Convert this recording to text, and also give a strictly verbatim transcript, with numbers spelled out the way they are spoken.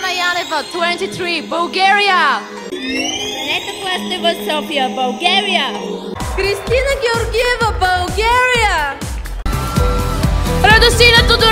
Яна Янева, twenty-three, Bulgaria. Нета Пластева, София, Bulgaria. Кристина Георгиева, Bulgaria. Радостина Тодорова,